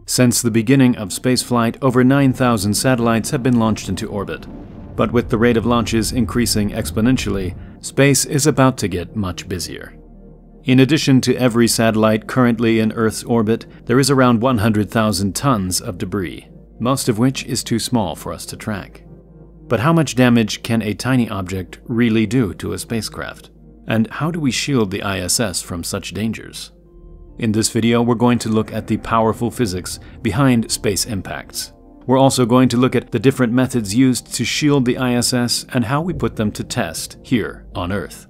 Since the beginning of spaceflight, over 9,000 satellites have been launched into orbit. But with the rate of launches increasing exponentially, space is about to get much busier. In addition to every satellite currently in Earth's orbit, there is around 100,000 tons of debris, most of which is too small for us to track. But how much damage can a tiny object really do to a spacecraft? And how do we shield the ISS from such dangers? In this video, we're going to look at the powerful physics behind space impacts. We're also going to look at the different methods used to shield the ISS and how we put them to test here on Earth.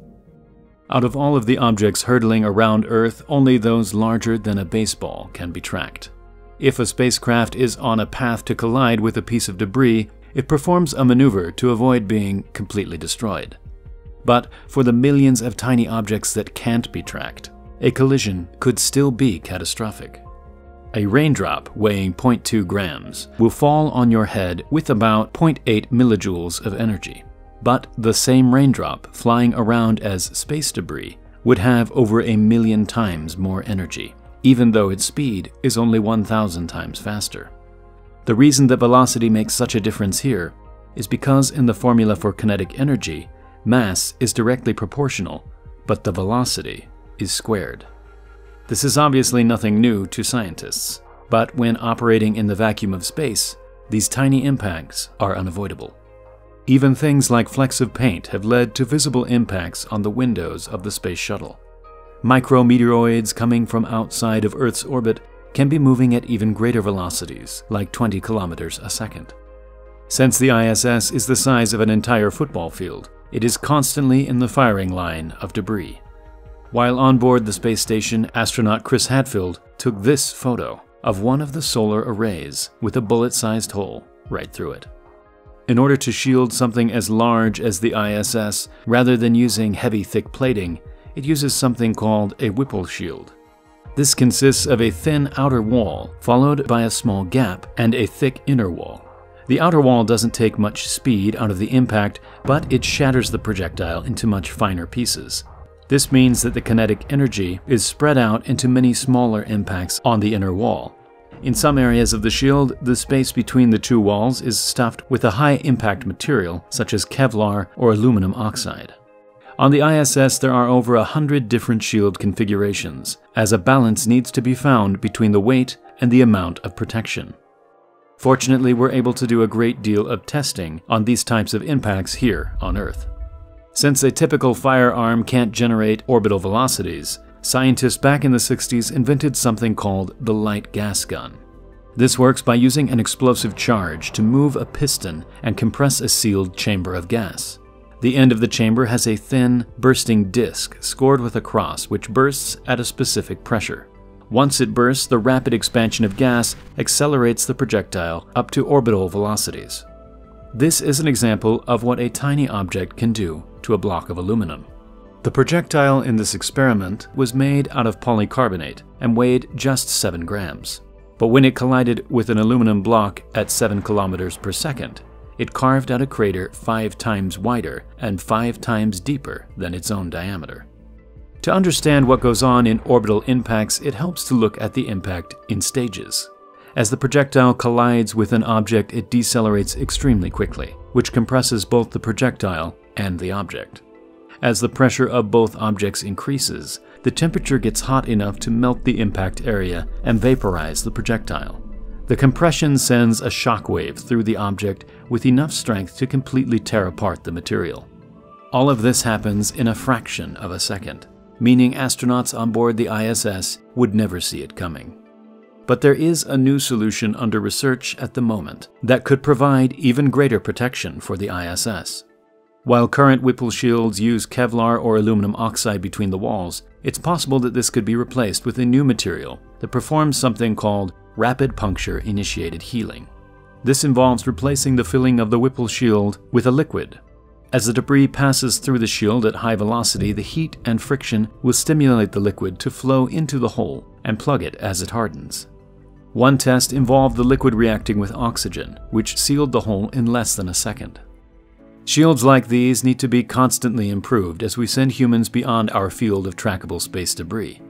Out of all of the objects hurtling around Earth, only those larger than a baseball can be tracked. If a spacecraft is on a path to collide with a piece of debris, it performs a maneuver to avoid being completely destroyed. But for the millions of tiny objects that can't be tracked, a collision could still be catastrophic. A raindrop weighing 0.2 grams will fall on your head with about 0.8 millijoules of energy. But the same raindrop flying around as space debris would have over 1,000,000 times more energy, even though its speed is only 1,000 times faster. The reason that velocity makes such a difference here is because in the formula for kinetic energy, mass is directly proportional, but the velocity is squared. This is obviously nothing new to scientists, but when operating in the vacuum of space, these tiny impacts are unavoidable. Even things like flecks of paint have led to visible impacts on the windows of the space shuttle. Micrometeoroids coming from outside of Earth's orbit can be moving at even greater velocities, like 20 kilometers a second. Since the ISS is the size of an entire football field, it is constantly in the firing line of debris. While on board the space station, astronaut Chris Hadfield took this photo of one of the solar arrays with a bullet-sized hole right through it. In order to shield something as large as the ISS, rather than using heavy, thick plating, it uses something called a Whipple Shield. This consists of a thin outer wall, followed by a small gap and a thick inner wall. The outer wall doesn't take much speed out of the impact, but it shatters the projectile into much finer pieces. This means that the kinetic energy is spread out into many smaller impacts on the inner wall. In some areas of the shield, the space between the two walls is stuffed with a high-impact material such as Kevlar or aluminum oxide. On the ISS, there are over 100 different shield configurations, as a balance needs to be found between the weight and the amount of protection. Fortunately, we're able to do a great deal of testing on these types of impacts here on Earth. Since a typical firearm can't generate orbital velocities, scientists back in the 60s invented something called the light gas gun. This works by using an explosive charge to move a piston and compress a sealed chamber of gas. The end of the chamber has a thin, bursting disc scored with a cross which bursts at a specific pressure. Once it bursts, the rapid expansion of gas accelerates the projectile up to orbital velocities. This is an example of what a tiny object can do to a block of aluminum. The projectile in this experiment was made out of polycarbonate and weighed just 7 grams. But when it collided with an aluminum block at 7 kilometers per second, it carved out a crater 5 times wider and 5 times deeper than its own diameter. To understand what goes on in orbital impacts, it helps to look at the impact in stages. As the projectile collides with an object, it decelerates extremely quickly, which compresses both the projectile and the object. As the pressure of both objects increases, the temperature gets hot enough to melt the impact area and vaporize the projectile. The compression sends a shock wave through the object with enough strength to completely tear apart the material. All of this happens in a fraction of a second, meaning astronauts on board the ISS would never see it coming. But there is a new solution under research at the moment that could provide even greater protection for the ISS. While current Whipple shields use Kevlar or aluminum oxide between the walls, it's possible that this could be replaced with a new material that performs something called rapid puncture-initiated healing. This involves replacing the filling of the Whipple shield with a liquid. As the debris passes through the shield at high velocity, the heat and friction will stimulate the liquid to flow into the hole and plug it as it hardens. One test involved the liquid reacting with oxygen, which sealed the hole in less than a second. Shields like these need to be constantly improved as we send humans beyond our field of trackable space debris.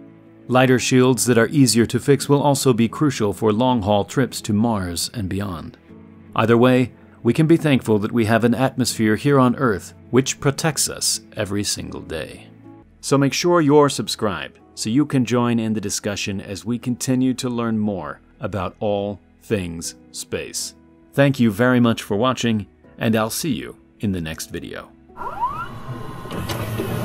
Lighter shields that are easier to fix will also be crucial for long-haul trips to Mars and beyond. Either way, we can be thankful that we have an atmosphere here on Earth which protects us every single day. So make sure you're subscribed so you can join in the discussion as we continue to learn more about all things space. Thank you very much for watching, and I'll see you in the next video.